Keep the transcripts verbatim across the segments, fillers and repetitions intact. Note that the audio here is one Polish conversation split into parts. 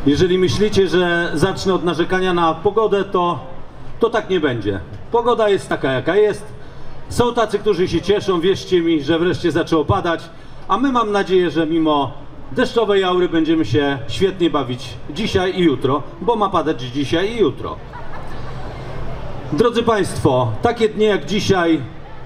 Jeżeli myślicie, że zacznę od narzekania na pogodę, to, to tak nie będzie. Pogoda jest taka, jaka jest. Są tacy, którzy się cieszą, wierzcie mi, że wreszcie zaczęło padać, a my mam nadzieję, że mimo deszczowej aury będziemy się świetnie bawić dzisiaj i jutro, bo ma padać dzisiaj i jutro. Drodzy Państwo, takie dni jak dzisiaj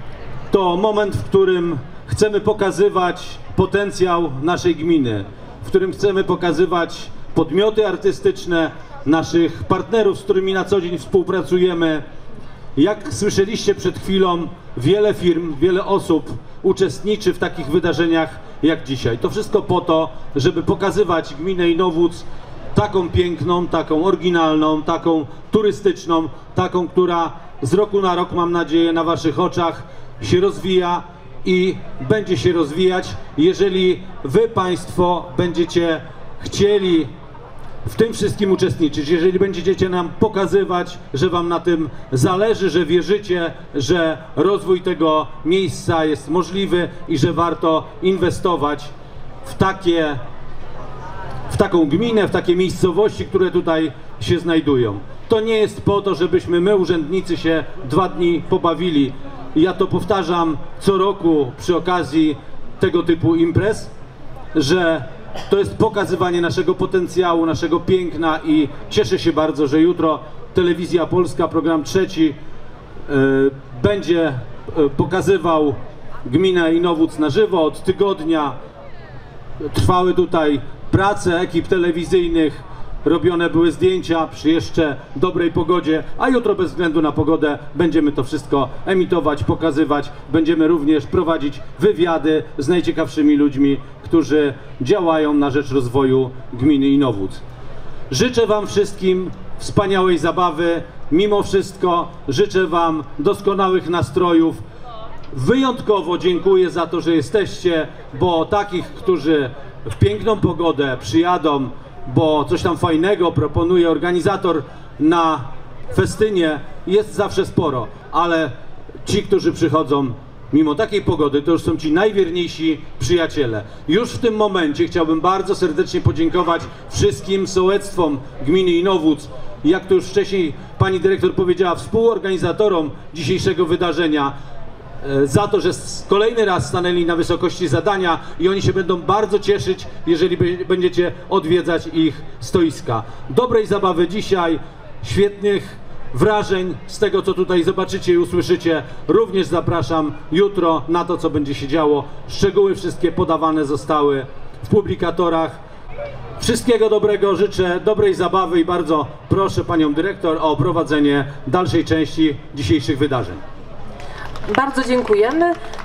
to moment, w którym chcemy pokazywać potencjał naszej gminy, w którym chcemy pokazywać podmioty artystyczne, naszych partnerów, z którymi na co dzień współpracujemy. Jak słyszeliście przed chwilą, wiele firm, wiele osób uczestniczy w takich wydarzeniach jak dzisiaj. To wszystko po to, żeby pokazywać gminę Inowłódz taką piękną, taką oryginalną, taką turystyczną, taką, która z roku na rok, mam nadzieję, na waszych oczach się rozwija i będzie się rozwijać, jeżeli wy Państwo będziecie chcieli w tym wszystkim uczestniczyć, jeżeli będziecie nam pokazywać, że wam na tym zależy, że wierzycie, że rozwój tego miejsca jest możliwy i że warto inwestować w takie, w taką gminę, w takie miejscowości, które tutaj się znajdują. To nie jest po to, żebyśmy my, urzędnicy, się dwa dni pobawili. Ja to powtarzam co roku przy okazji tego typu imprez, że to jest pokazywanie naszego potencjału, naszego piękna i cieszę się bardzo, że jutro Telewizja Polska, program trzeci, yy, będzie yy, pokazywał gminę Inowłódz na żywo. Od tygodnia trwały tutaj prace ekip telewizyjnych, robione były zdjęcia przy jeszcze dobrej pogodzie, a jutro bez względu na pogodę będziemy to wszystko emitować, pokazywać. Będziemy również prowadzić wywiady z najciekawszymi ludźmi, którzy działają na rzecz rozwoju gminy Inowłódz. Życzę wam wszystkim wspaniałej zabawy. Mimo wszystko życzę wam doskonałych nastrojów. Wyjątkowo dziękuję za to, że jesteście, bo takich, którzy w piękną pogodę przyjadą, bo coś tam fajnego proponuje organizator na festynie, jest zawsze sporo, ale ci, którzy przychodzą mimo takiej pogody, to już są ci najwierniejsi przyjaciele. Już w tym momencie chciałbym bardzo serdecznie podziękować wszystkim sołectwom gminy Inowłódz, jak to już wcześniej pani dyrektor powiedziała, współorganizatorom dzisiejszego wydarzenia, za to, że kolejny raz stanęli na wysokości zadania i oni się będą bardzo cieszyć, jeżeli będziecie odwiedzać ich stoiska. Dobrej zabawy dzisiaj, świetnych wrażeń z tego, co tutaj zobaczycie i usłyszycie. Również zapraszam jutro na to, co będzie się działo. Szczegóły wszystkie podawane zostały w publikatorach. Wszystkiego dobrego, życzę dobrej zabawy i bardzo proszę panią dyrektor o prowadzenie dalszej części dzisiejszych wydarzeń. Bardzo dziękujemy.